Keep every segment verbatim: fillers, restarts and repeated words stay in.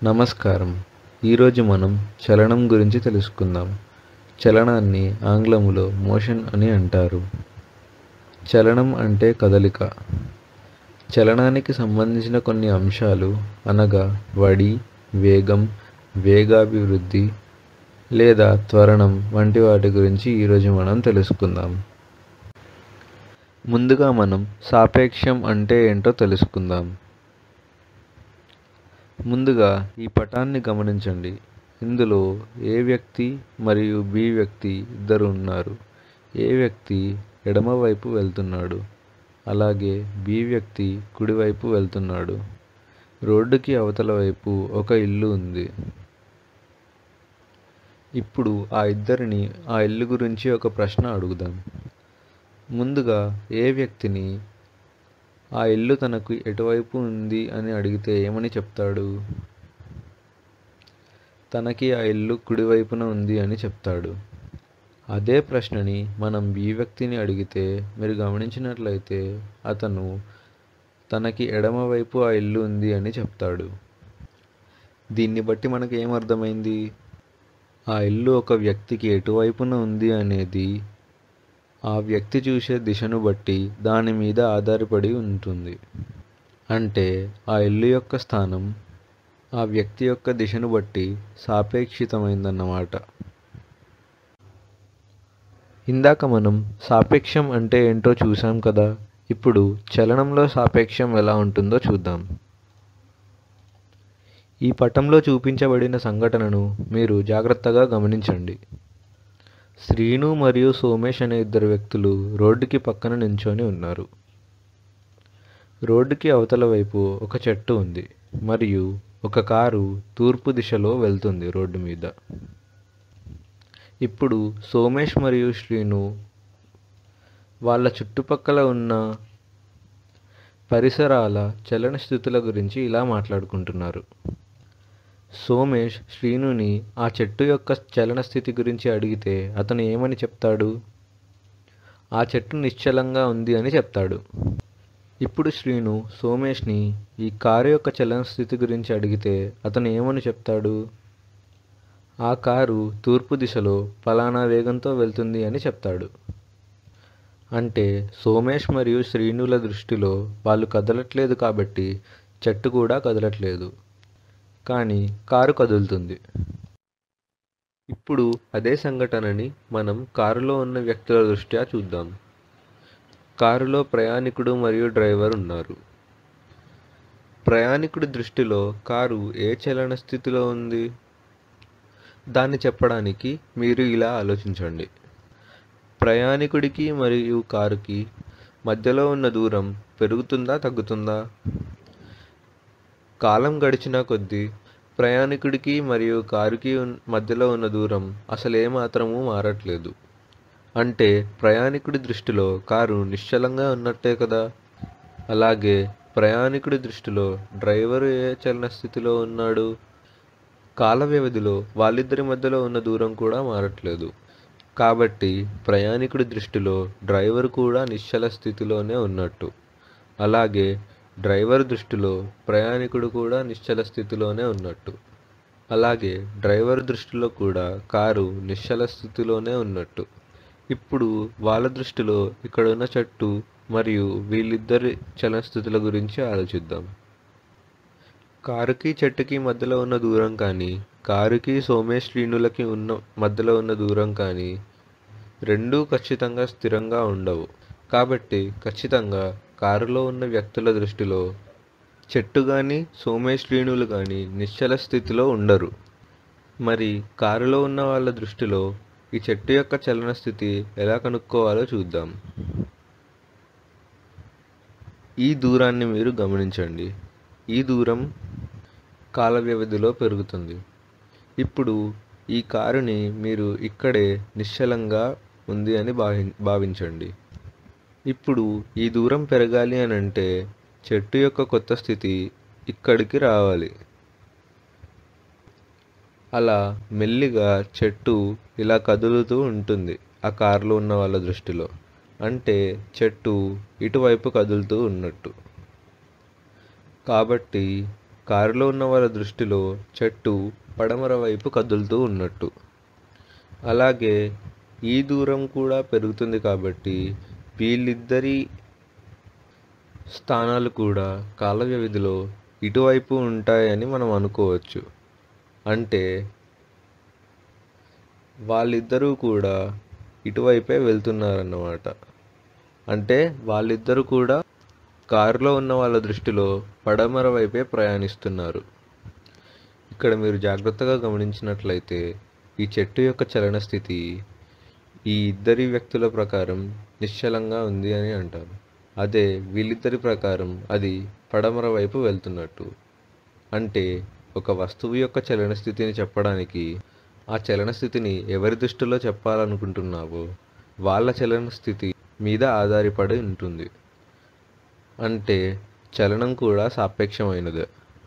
నమస్కారం. ఈరోజు మనం చలనం గురించి తెలుసుకుందాం. చలనాన్ని ఆంగ్లములో మోషన్ అని అంటారు. చలనం అంటే కదలిక. చలనానికి సంబంధించిన కొన్ని అంశాలు అనగా వడి, వేగం, వేగాభివృద్ధి లేదా త్వరణం వంటి వాటి గురించి ఈరోజు మనం తెలుసుకుందాం. ముందుగా మనం సాపేక్షం అంటే ఏంటో తెలుసుకుందాం. ముందుగా ఈ పటాన్ని గమనించండి. ఇందులో ఏ వ్యక్తి మరియు బి వ్యక్తి ఇద్దరు ఉన్నారు. ఏ వ్యక్తి ఎడమవైపు వెళ్తున్నాడు, అలాగే బి వ్యక్తి కుడివైపు వెళ్తున్నాడు. రోడ్డుకి అవతల వైపు ఒక ఇల్లు ఉంది. ఇప్పుడు ఆ ఇద్దరిని ఆ ఇల్లు గురించి ఒక ప్రశ్న అడుగుదాం. ముందుగా ఏ వ్యక్తిని ఆ ఇల్లు తనకు ఎటువైపు ఉంది అని అడిగితే ఏమని చెప్తాడు? తనకి ఆ ఇల్లు కుడివైపున ఉంది అని చెప్తాడు. అదే ప్రశ్నని మనం బి వ్యక్తిని అడిగితే మీరు గమనించినట్లయితే అతను తనకి ఎడమవైపు ఆ ఇల్లు ఉంది అని చెప్తాడు. దీన్ని బట్టి మనకి ఏమర్థమైంది? ఆ ఇల్లు ఒక వ్యక్తికి ఎటువైపున ఉంది అనేది ఆ వ్యక్తి చూసే దిశను బట్టి దాని మీద ఆధారపడి ఉంటుంది. అంటే ఆ ఇల్లు యొక్క స్థానం ఆ వ్యక్తి యొక్క దిశను బట్టి సాపేక్షితమైందన్నమాట. ఇందాక మనం సాపేక్షం అంటే ఏంటో చూసాం కదా. ఇప్పుడు చలనంలో సాపేక్షం ఎలా ఉంటుందో చూద్దాం. ఈ పటంలో చూపించబడిన సంఘటనను మీరు జాగ్రత్తగా గమనించండి. శ్రీను మరియు సోమేష్ అనే ఇద్దరు వ్యక్తులు రోడ్డుకి పక్కన నించొని ఉన్నారు. రోడ్డుకి అవతల వైపు ఒక చెట్టు ఉంది మరియు ఒక కారు తూర్పు దిశలో వెళ్తుంది రోడ్డు మీద. ఇప్పుడు సోమేష్ మరియు శ్రీను వాళ్ళ చుట్టుపక్కల ఉన్న పరిసరాల చలన స్థితుల గురించి ఇలా మాట్లాడుకుంటున్నారు. సోమేష్ శ్రీనుని ఆ చెట్టు యొక్క చలన స్థితి గురించి అడిగితే అతను ఏమని చెప్తాడు? ఆ చెట్టు నిశ్చలంగా ఉంది అని చెప్తాడు. ఇప్పుడు శ్రీను సోమేష్ని ఈ కారు యొక్క చలన స్థితి గురించి అడిగితే అతను ఏమని చెప్తాడు? ఆ కారు తూర్పు దిశలో ఫలానా వేగంతో వెళ్తుంది అని చెప్తాడు. అంటే సోమేష్ మరియు శ్రీనుల దృష్టిలో వాళ్ళు కదలట్లేదు కాబట్టి చెట్టు కూడా కదలట్లేదు, కానీ కారు కదులుతుంది. ఇప్పుడు అదే సంఘటనని మనం కారులో ఉన్న వ్యక్తుల దృష్ట్యా చూద్దాం. కారులో ప్రయాణికుడు మరియు డ్రైవర్ ఉన్నారు. ప్రయాణికుడి దృష్టిలో కారు ఏ చలన స్థితిలో ఉంది? దాన్ని చెప్పడానికి మీరు ఇలా ఆలోచించండి. ప్రయాణికుడికి మరియు కారుకి మధ్యలో ఉన్న దూరం పెరుగుతుందా తగ్గుతుందా? కాలం గడిచిన కొద్దీ ప్రయాణికుడికి మరియు కారుకి మధ్యలో ఉన్న దూరం అసలు ఏమాత్రమూ మారట్లేదు. అంటే ప్రయాణికుడి దృష్టిలో కారు నిశ్చలంగా ఉన్నట్టే కదా. అలాగే ప్రయాణికుడి దృష్టిలో డ్రైవరు ఏ చలన స్థితిలో ఉన్నాడు? కాల వ్యవధిలో వాళ్ళిద్దరి మధ్యలో ఉన్న దూరం కూడా మారట్లేదు. కాబట్టి ప్రయాణికుడి దృష్టిలో డ్రైవర్ కూడా నిశ్చల స్థితిలోనే ఉన్నట్టు. అలాగే డ్రైవర్ దృష్టిలో ప్రయాణికుడు కూడా నిశ్చల స్థితిలోనే ఉన్నట్టు. అలాగే డ్రైవర్ దృష్టిలో కూడా కారు నిశ్చల స్థితిలోనే ఉన్నట్టు. ఇప్పుడు వాళ్ళ దృష్టిలో ఇక్కడున్న చెట్టు మరియు వీళ్ళిద్దరి చలన స్థితుల గురించి ఆలోచిద్దాం. కారుకి చెట్టుకి మధ్యలో ఉన్న దూరం కానీ కారుకి సోమేష్ శ్రీనులకి ఉన్న మధ్యలో ఉన్న దూరం కానీ రెండూ ఖచ్చితంగా స్థిరంగా ఉండవు. కాబట్టి ఖచ్చితంగా కారులో ఉన్న వ్యక్తుల దృష్టిలో చెట్టు కానీ సోమేష్ శ్రీనులు కానీ నిశ్చల స్థితిలో ఉండరు. మరి కారులో ఉన్న వాళ్ళ దృష్టిలో ఈ చెట్టు యొక్క చలన స్థితి ఎలా కనుక్కోవాలో చూద్దాం. ఈ దూరాన్ని మీరు గమనించండి. ఈ దూరం కాల వ్యవధిలో పెరుగుతుంది. ఇప్పుడు ఈ కారుని మీరు ఇక్కడే నిశ్చలంగా ఉంది అని భావి భావించండి ఇప్పుడు ఈ దూరం పెరగాలి అని అంటే చెట్టు యొక్క కొత్త స్థితి ఇక్కడికి రావాలి. అలా మెల్లిగా చెట్టు ఇలా కదులుతూ ఉంటుంది ఆ కారులో ఉన్న వాళ్ళ దృష్టిలో. అంటే చెట్టు ఇటువైపు కదులుతూ ఉన్నట్టు. కాబట్టి కారులో ఉన్న వాళ్ళ దృష్టిలో చెట్టు పడమర వైపు కదులుతూ ఉన్నట్టు. అలాగే ఈ దూరం కూడా పెరుగుతుంది కాబట్టి వీళ్ళిద్దరి స్థానాలు కూడా కాల వ్యవధిలో ఇటువైపు ఉంటాయని మనం అనుకోవచ్చు. అంటే వాళ్ళిద్దరూ కూడా ఇటువైపే వెళ్తున్నారన్నమాట. అంటే వాళ్ళిద్దరూ కూడా కారులో ఉన్న వాళ్ళ దృష్టిలో పడమర వైపే ప్రయాణిస్తున్నారు. ఇక్కడ మీరు జాగ్రత్తగా గమనించినట్లయితే ఈ చెట్టు యొక్క చలన స్థితి ఈ ఇద్దరి వ్యక్తుల ప్రకారం నిశ్చలంగా ఉంది అని అంటారు. అదే వీళ్ళిద్దరి ప్రకారం అది పడమర వైపు వెళ్తున్నట్టు. అంటే ఒక వస్తువు యొక్క చలన స్థితిని చెప్పడానికి ఆ చలన స్థితిని ఎవరి దృష్టిలో చెప్పాలనుకుంటున్నావో వాళ్ళ చలన స్థితి మీద ఆధారపడి ఉంటుంది. అంటే చలనం కూడా సాపేక్షమైనదే.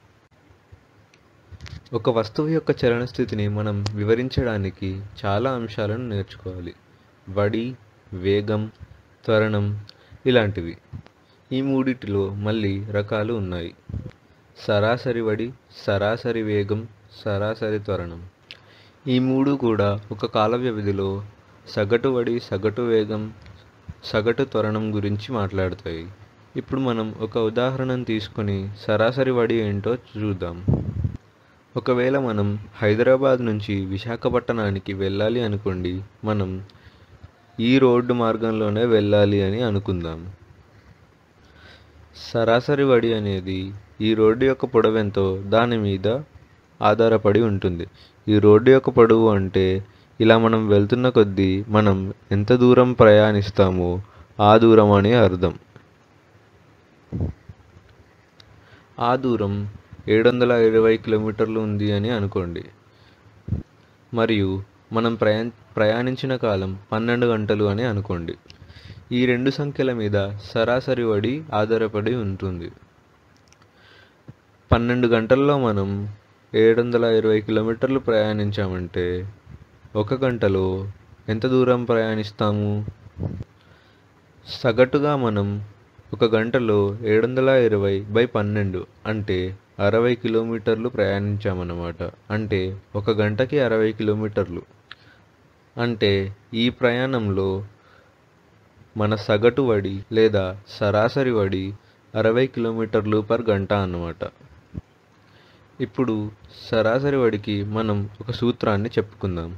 ఒక వస్తువు యొక్క చలన స్థితిని మనం వివరించడానికి చాలా అంశాలను నేర్చుకోవాలి. వడి, వేగం, త్వరణం ఇలాంటివి. ఈ మూడిటిలో మళ్ళీ రకాలు ఉన్నాయి. సరాసరి వడి, సరాసరి వేగం, సరాసరి త్వరణం. ఈ మూడు కూడా ఒక కాల వ్యవధిలో సగటు వడి, సగటు వేగం, సగటు త్వరణం గురించి మాట్లాడతాయి. ఇప్పుడు మనం ఒక ఉదాహరణను తీసుకొని సరాసరి వడి ఏంటో చూద్దాం. ఒకవేళ మనం హైదరాబాద్ నుంచి విశాఖపట్టణానికి వెళ్ళాలి అనుకోండి. మనం ఈ రోడ్డు మార్గంలోనే వెళ్ళాలి అని అనుకుందాం. సరాసరి వడి అనేది ఈ రోడ్డు యొక్క పొడవెంతో దాని మీద ఆధారపడి ఉంటుంది. ఈ రోడ్డు యొక్క పొడవు అంటే ఇలా మనం వెళ్తున్న కొద్దీ మనం ఎంత దూరం ప్రయాణిస్తామో ఆ దూరం అని అర్థం. ఆ దూరం ఏడు వందల ఇరవై కిలోమీటర్లు ఉంది అని అనుకోండి. మరియు మనం ప్రయా ప్రయాణించిన కాలం పన్నెండు గంటలు అని అనుకోండి. ఈ రెండు సంఖ్యల మీద సరాసరి వడి ఆధారపడి ఉంటుంది. పన్నెండు గంటల్లో మనం ఏడు వందల ఇరవై కిలోమీటర్లు ప్రయాణించామంటే ఒక గంటలో ఎంత దూరం ప్రయాణిస్తాము? సగటుగా మనం ఒక గంటలో ఏడు వందల ఇరవై బై పన్నెండు అంటే అరవై కిలోమీటర్లు ప్రయాణించామన్నమాట. అంటే ఒక గంటకి అరవై కిలోమీటర్లు. అంటే ఈ ప్రయాణంలో మన సగటు వడి లేదా సరాసరి వడి అరవై కిలోమీటర్లు పర్ గంట అన్నమాట. ఇప్పుడు సరాసరి వడికి మనం ఒక సూత్రాన్ని చెప్పుకుందాం.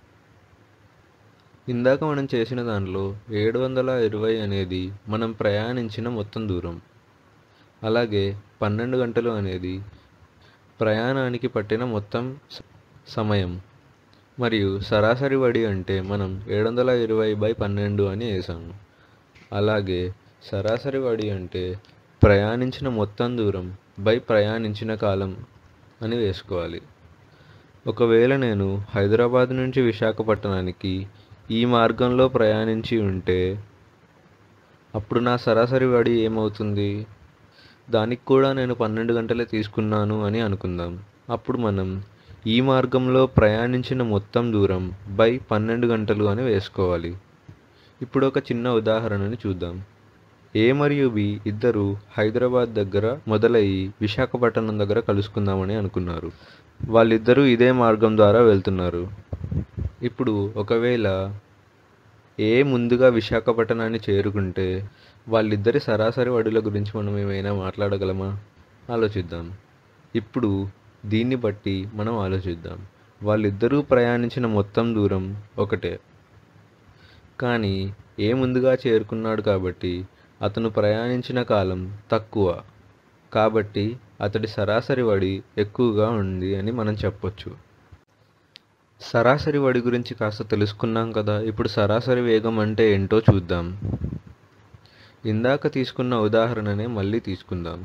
ఇందాక మనం చేసిన దానిలో ఏడు వందల ఇరవై అనేది మనం ప్రయాణించిన మొత్తం దూరం. అలాగే పన్నెండు గంటలు అనేది ప్రయాణానికి పట్టిన మొత్తం సమయం. మరియు సరాసరి వడి అంటే మనం ఏడు వందల ఇరవై బై పన్నెండు అని వేసాము. అలాగే సరాసరి వడి అంటే ప్రయాణించిన మొత్తం దూరం బై ప్రయాణించిన కాలం అని వేసుకోవాలి. ఒకవేళ నేను హైదరాబాద్ నుంచి విశాఖపట్టణానికి ఈ మార్గంలో ప్రయాణించి ఉంటే అప్పుడు నా సరాసరి వడి ఏమవుతుంది? దానికి కూడా నేను పన్నెండు గంటలే తీసుకున్నాను అని అనుకుందాం. అప్పుడు మనం ఈ మార్గంలో ప్రయాణించిన మొత్తం దూరం బై పన్నెండు గంటలు అని వేసుకోవాలి. ఇప్పుడు ఒక చిన్న ఉదాహరణని చూద్దాం. ఏ మరియు బి ఇద్దరు హైదరాబాద్ దగ్గర మొదలయ్యి విశాఖపట్నం దగ్గర కలుసుకుందామని అనుకున్నారు. వాళ్ళిద్దరూ ఇదే మార్గం ద్వారా వెళ్తున్నారు. ఇప్పుడు ఒకవేళ ఏ ముందుగా విశాఖపట్నాన్ని చేరుకుంటే వాళ్ళిద్దరి సరాసరి వడుల గురించి మనం ఏమైనా మాట్లాడగలమా? ఆలోచిద్దాం. ఇప్పుడు దీన్ని బట్టి మనం ఆలోచిద్దాం. వాళ్ళిద్దరూ ప్రయాణించిన మొత్తం దూరం ఒకటే. కానీ ఏ ముందుగా చేరుకున్నాడు కాబట్టి అతను ప్రయాణించిన కాలం తక్కువ. కాబట్టి అతడి సరాసరి వడి ఎక్కువగా ఉంది అని మనం చెప్పొచ్చు. సరాసరి వడి గురించి కాస్త తెలుసుకున్నాం కదా. ఇప్పుడు సరాసరి వేగం అంటే ఏంటో చూద్దాం. ఇందాక తీసుకున్న ఉదాహరణనే మళ్ళీ తీసుకుందాం.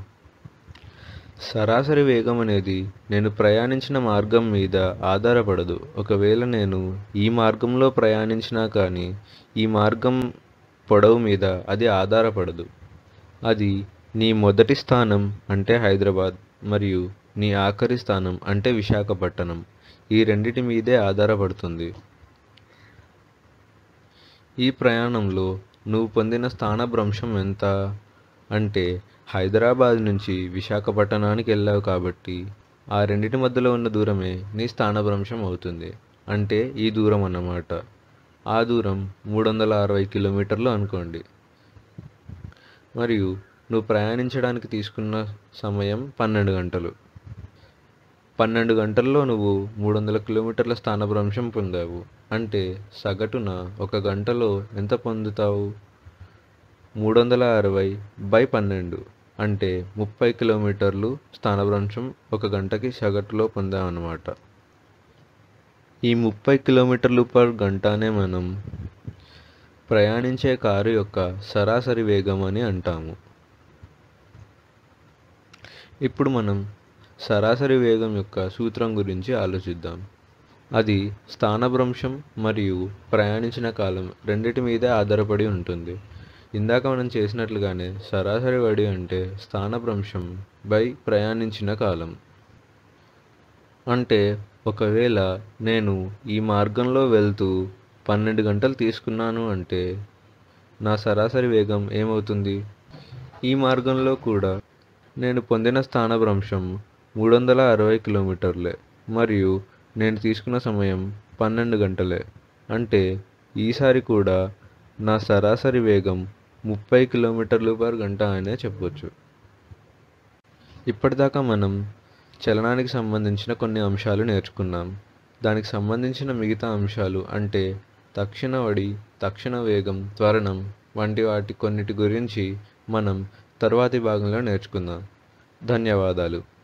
సరాసరి వేగం అనేది నేను ప్రయాణించిన మార్గం మీద ఆధారపడదు. ఒకవేళ నేను ఈ మార్గంలో ప్రయాణించినా కానీ ఈ మార్గం పొడవు మీద అది ఆధారపడదు. అది నీ మొదటి స్థానం అంటే హైదరాబాద్ మరియు నీ ఆఖరి స్థానం అంటే విశాఖపట్నం ఈ రెండిటి మీదే ఆధారపడుతుంది. ఈ ప్రయాణంలో నువ్వు పొందిన స్థానభ్రంశం ఎంత? అంటే హైదరాబాద్ నుంచి విశాఖపట్టణానికి వెళ్ళావు కాబట్టి ఆ రెండిటి మధ్యలో ఉన్న దూరమే నీ స్థానభ్రంశం అవుతుంది. అంటే ఈ దూరం అన్నమాట. ఆ దూరం మూడు వందల అరవై కిలోమీటర్లు అనుకోండి. మరియు నువ్వు ప్రయాణించడానికి తీసుకున్న సమయం పన్నెండు గంటలు. పన్నెండు గంటల్లో నువ్వు మూడు వందల కిలోమీటర్ల స్థానభ్రంశం పొందావు. అంటే సగటున ఒక గంటలో ఎంత పొందుతావు? మూడు వందల అరవై బై పన్నెండు అంటే ముప్పై కిలోమీటర్లు స్థానభ్రంశం ఒక గంటకి సగటులో పొందామన్నమాట. ఈ ముప్పై కిలోమీటర్లు పర్ గంటనే మనం ప్రయాణించే కారు యొక్క సరాసరి వేగం అని అంటాము. ఇప్పుడు మనం సరాసరి వేగం యొక్క సూత్రం గురించి ఆలోచిద్దాం. అది స్థానభ్రంశం మరియు ప్రయాణించిన కాలం రెండిటి మీదే ఆధారపడి ఉంటుంది. ఇందాక మనం చేసినట్లుగానే సరాసరి వడి అంటే స్థానభ్రంశం బై ప్రయాణించిన కాలం. అంటే ఒకవేళ నేను ఈ మార్గంలో వెళ్తూ పన్నెండు గంటలు తీసుకున్నాను అంటే నా సరాసరి వేగం ఏమవుతుంది? ఈ మార్గంలో కూడా నేను పొందిన స్థానభ్రంశం మూడు వందల అరవై కిలోమీటర్లే మరియు నేను తీసుకున్న సమయం పన్నెండు గంటలే. అంటే ఈసారి కూడా నా సరాసరి వేగం ముప్పై కిలోమీటర్లు పర్ గంట అనే చెప్పొచ్చు. ఇప్పటిదాకా మనం చలనానికి సంబంధించిన కొన్ని అంశాలు నేర్చుకున్నాం. దానికి సంబంధించిన మిగతా అంశాలు అంటే తక్షణ వడి, తక్షణ వేగం, త్వరణం వంటి వాటి కొన్నిటి గురించి మనం తరువాతి భాగంలో నేర్చుకుందాం. ధన్యవాదాలు.